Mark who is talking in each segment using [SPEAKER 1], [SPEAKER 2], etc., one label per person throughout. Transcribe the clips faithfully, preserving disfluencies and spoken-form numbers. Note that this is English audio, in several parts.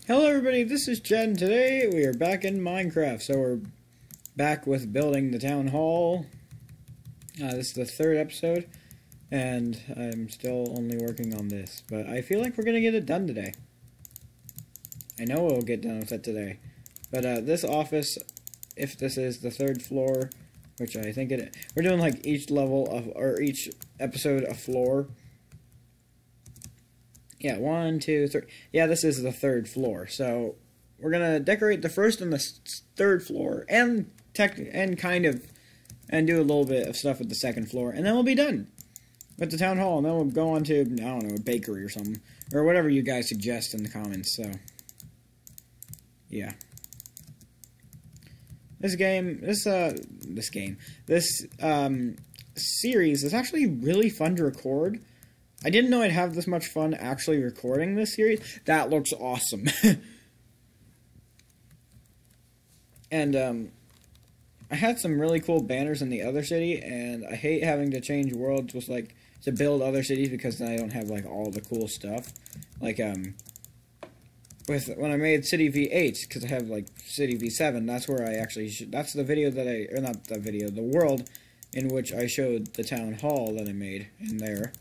[SPEAKER 1] Hello everybody, this is Chad, and today we are back in Minecraft. So we're back with building the town hall. Uh, this is the third episode, and I'm still only working on this. But I feel like we're going to get it done today. I know we'll get done with it today. But uh, this office, if this is the third floor, which I think it is, we're doing like each level of, or each episode a floor. Yeah, one, two, three. Yeah, this is the third floor. So we're gonna decorate the first and the third floor, and tech, and kind of, and do a little bit of stuff with the second floor, and then we'll be done with the town hall. And then we'll go on to, I don't know, a bakery or something, or whatever you guys suggest in the comments. So yeah, this game, this uh, this game, this um series is actually really fun to record. I didn't know I'd have this much fun actually recording this series. That looks awesome. And um, I had some really cool banners in the other city, and I hate having to change worlds with like to build other cities because then I don't have like all the cool stuff. Like um, with when I made City V eight, because I have like City V seven. That's where I actually sh that's the video that I or not the video the world in which I showed the town hall that I made in there.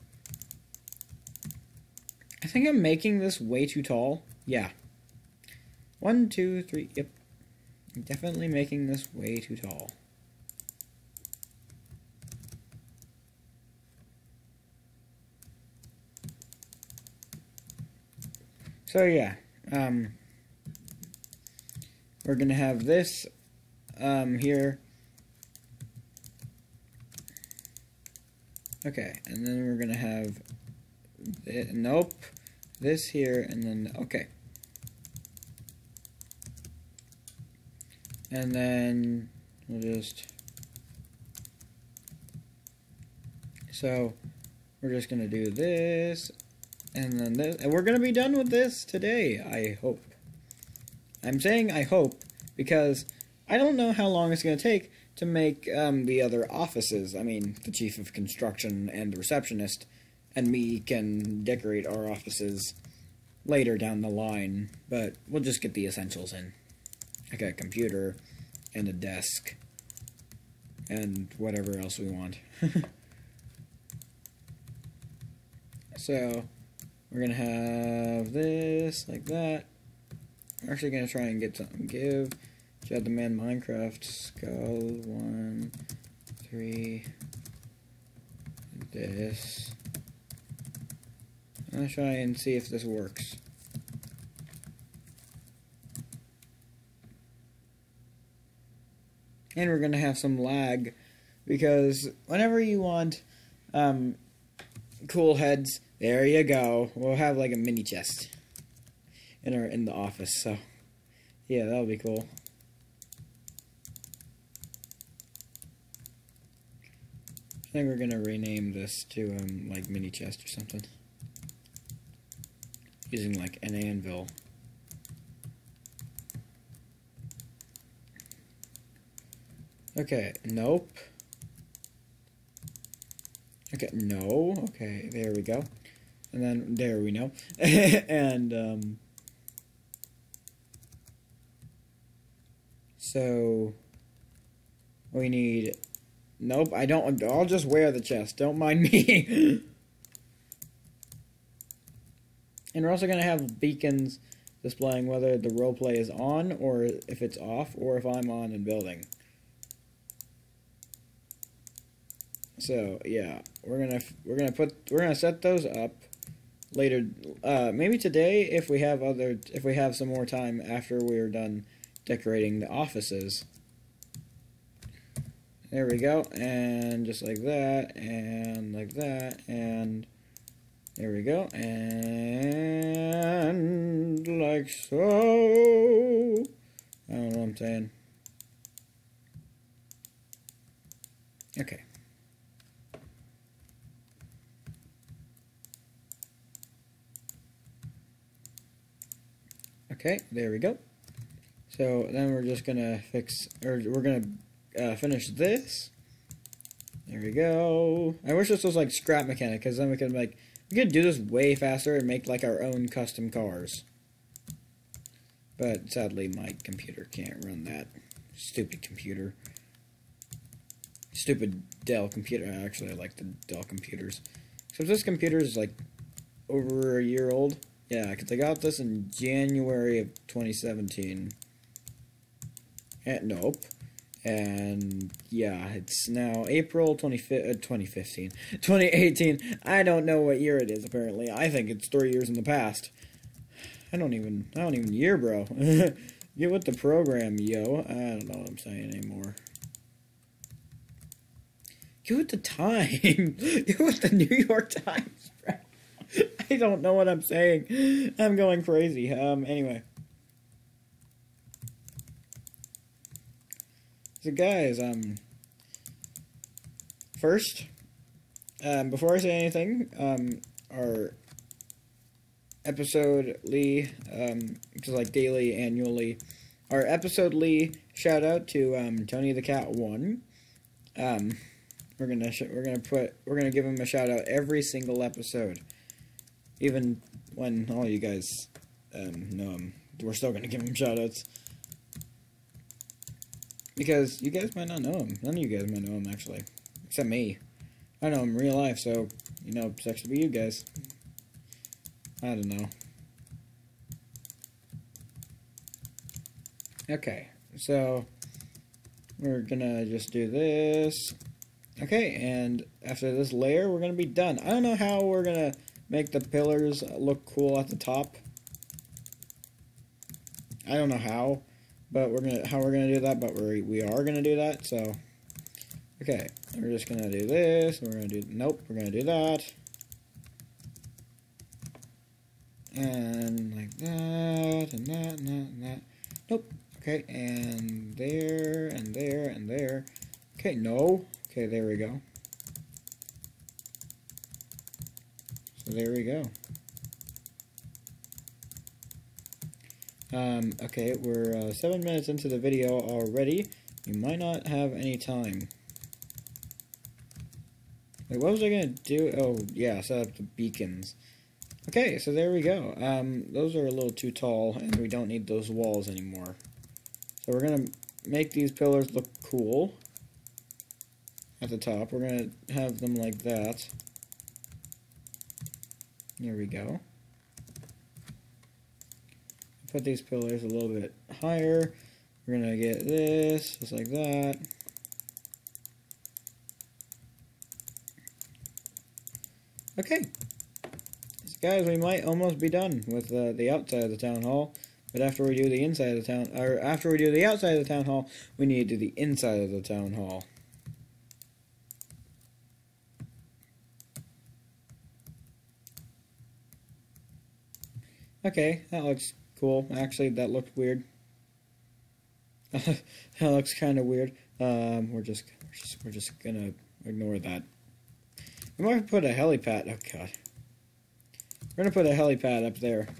[SPEAKER 1] I think I'm making this way too tall. Yeah. One, two, three. Yep. I'm definitely making this way too tall. So yeah. Um, we're going to have this um, here. Okay. And then we're going to have... It, nope, this here, and then, okay. And then, we'll just, so, we're just going to do this, and then this, and we're going to be done with this today, I hope. I'm saying I hope, because I don't know how long it's going to take to make um, the other offices. I mean, the chief of construction and the receptionist, and me can decorate our offices later down the line, but we'll just get the essentials in. Like a computer, and a desk, and whatever else we want. So, we're gonna have this, like that. We're actually gonna try and get something. Give Chad the Man Minecraft skull, one, three, this. I'm going to try and see if this works. And we're going to have some lag, because whenever you want um, cool heads, there you go. We'll have like a mini chest in our in the office. So yeah, that'll be cool. I think we're going to rename this to um, like mini chest or something. Using like an anvil. Okay, nope. Okay, no. Okay, there we go. And then there we know. And um so we need, nope, I don't, I'll just wear the chest. Don't mind me. And we're also going to have beacons displaying whether the roleplay is on, or if it's off, or if I'm on and building. So yeah, we're gonna we're gonna put we're gonna set those up later. Uh, maybe today, if we have other if we have some more time after we're done decorating the offices. There we go, and just like that, and like that, and. There we go, and like so. I don't know what I'm saying. Okay. Okay, there we go. So then we're just gonna fix, or we're gonna uh, finish this. There we go. I wish this was like scrap mechanic, because then we could like. We could do this way faster and make like our own custom cars. But sadly, my computer can't run that. Stupid computer. Stupid Dell computer. Actually, I like the Dell computers. So this computer is like over a year old. Yeah, because I got this in January of twenty seventeen. And, nope. And yeah, it's now April twenty-fifth, uh, twenty fifteen. twenty eighteen. I don't know what year it is, apparently. I think it's three years in the past. I don't even, I don't even year, bro. Get with the program, yo. I don't know what I'm saying anymore. Get with the time. Get with the New York Times, bro. I don't know what I'm saying. I'm going crazy. Um, anyway. So guys, um, first, um, before I say anything, um, our episode-ly, um, just like daily, annually, our episode-ly shout out to, um, Tony the Cat one. Um, we're gonna, sh we're gonna put, we're gonna give him a shout out every single episode. Even when all you guys, um, know him, we're still gonna give him shout outs. Because you guys might not know him. None of you guys might know him, actually. Except me. I know him in real life, so, you know, sucks to be you guys. I don't know. Okay, so, we're gonna just do this. Okay, and after this layer, we're gonna be done. I don't know how we're gonna make the pillars look cool at the top. I don't know how. But we're gonna how we're gonna do that, but we we are gonna do that. So, okay, we're just gonna do this. We're gonna do nope. We're gonna do that, and like that, and that, and that, and that. Nope. Okay, and there, and there, and there. Okay, no. Okay, there we go. So there we go. Um, okay, we're uh, seven minutes into the video already. We might not have any time. Wait, what was I gonna do? Oh, yeah, set up the beacons. Okay, so there we go. Um, those are a little too tall, and we don't need those walls anymore. So we're gonna make these pillars look cool at the top. We're gonna have them like that. Here we go. Put these pillars a little bit higher. We're gonna get this, just like that. Okay. So guys, we might almost be done with uh, the outside of the town hall. But after we do the inside of the town, or after we do the outside of the town hall, we need to do the inside of the town hall. Okay, that looks cool. Actually, that looked weird. That looks kind of weird. Um, we're just, we're just, we're just gonna ignore that. We might put a helipad. Oh god, we're gonna put a helipad up there.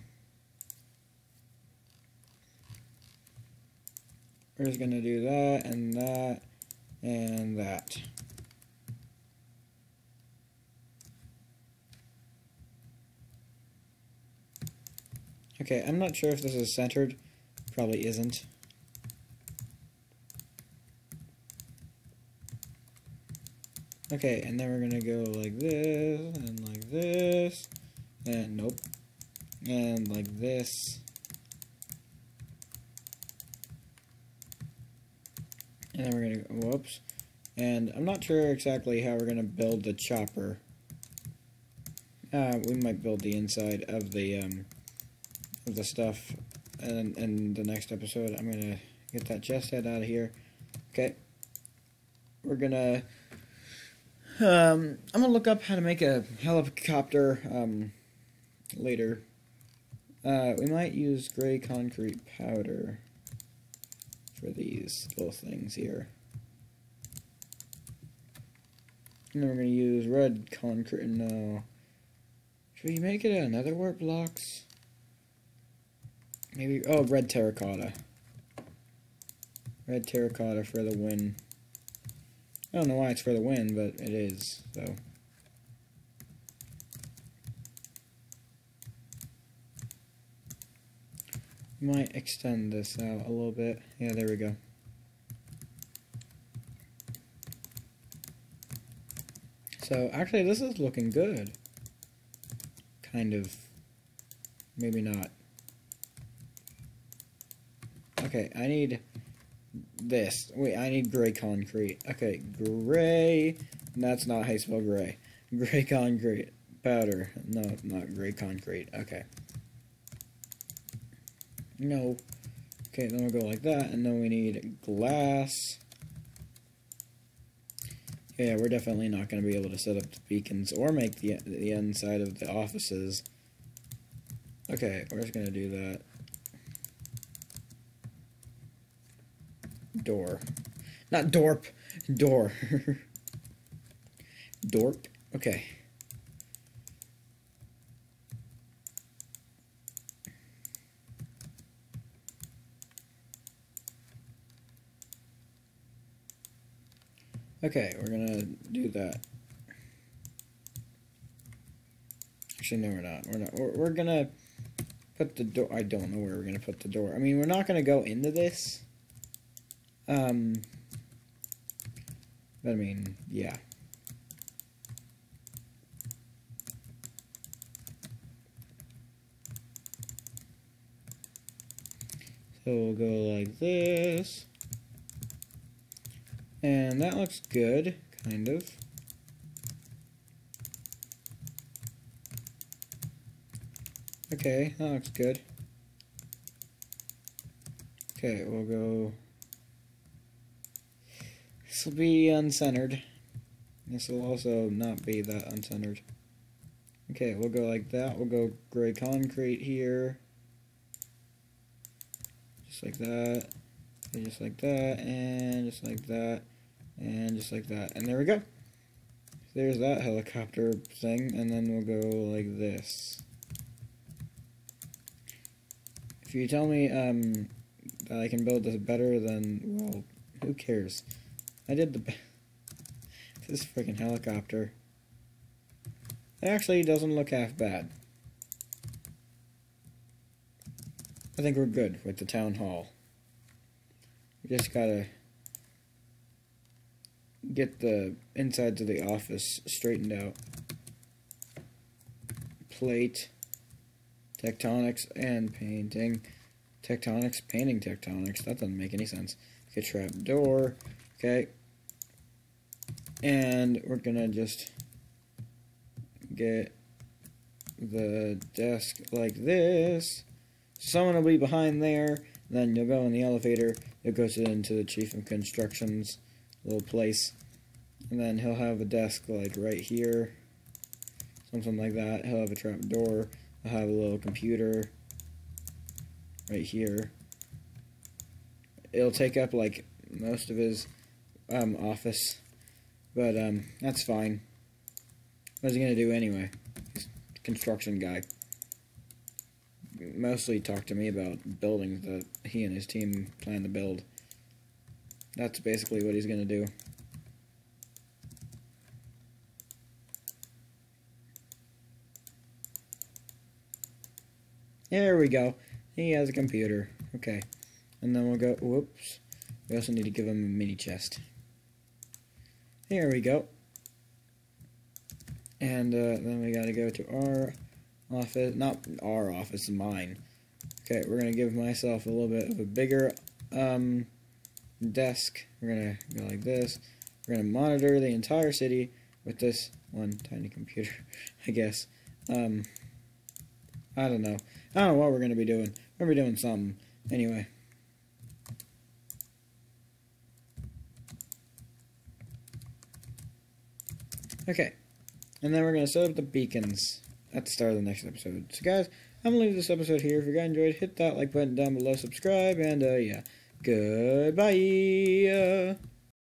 [SPEAKER 1] We're just gonna do that and that and that. Okay, I'm not sure if this is centered. Probably isn't. Okay, and then we're gonna go like this, and like this, and nope, and like this. And then we're gonna go, whoops. And I'm not sure exactly how we're gonna build the chopper. Uh, we might build the inside of the, um, of the stuff in, in the next episode. I'm gonna get that chest head out of here. Okay. We're gonna, um, I'm gonna look up how to make a helicopter, um, later. Uh, we might use gray concrete powder for these little things here. And then we're going to use red concrete. No. Should we make it out of netherwort blocks? Maybe. Oh, red terracotta. Red terracotta for the win. I don't know why it's for the win, but it is, so. Might extend this out a little bit. Yeah, there we go. So, actually, this is looking good. Kind of. Maybe not. Okay, I need this. Wait, I need gray concrete. Okay, gray. That's not how you spell gray. Gray concrete. Powder. No, not gray concrete. Okay. No. Okay, then we'll go like that, and then we need glass. Yeah, we're definitely not going to be able to set up the beacons or make the the inside of the offices. Okay, we're just going to do that. Door. Not dorp. Door. Dorp. Okay. Okay, we're gonna do that. Actually, no, we're not. We're not. We're, we're gonna put the door. I don't know where we're gonna put the door. I mean, we're not gonna go into this. Um. But I mean, yeah. So we'll go like this. And that looks good, kind of. Okay, that looks good. Okay, we'll go... This will be uncentered. This will also not be that uncentered. Okay, we'll go like that. We'll go gray concrete here. Just like that. And just like that, and just like that, and just like that. And there we go. There's that helicopter thing, and then we'll go like this. If you tell me um, that I can build this better, then, well, who cares? I did the... This freaking helicopter. It actually doesn't look half bad. I think we're good with the town hall. We just gotta get the insides of the office straightened out. Plate, tectonics, and painting. Tectonics, painting tectonics. That doesn't make any sense. Okay, trap door. Okay. And we're gonna just get the desk like this. Someone will be behind there. Then you'll go in the elevator. You'll go to into the Chief of Construction's little place, and then he'll have a desk like right here, something like that. He'll have a trap door. He'll have a little computer right here. It'll take up like most of his um, office, but um, that's fine. What's he gonna do anyway? He's a construction guy. Mostly talk to me about buildings that he and his team plan to build. That's basically what he's going to do. There we go. He has a computer. Okay. And then we'll go... Whoops. We also need to give him a mini chest. There we go. And uh, then we got to go to our... office, not our office, mine. Okay, we're gonna give myself a little bit of a bigger um, desk. We're gonna go like this. We're gonna monitor the entire city with this one tiny computer, I guess. Um, I don't know. I don't know what we're gonna be doing. We're gonna be doing something. Anyway. Okay. And then we're gonna set up the beacons at the start of the next episode. So guys, I'm gonna leave this episode here. If you guys enjoyed, hit that like button down below, subscribe, and uh, yeah, goodbye.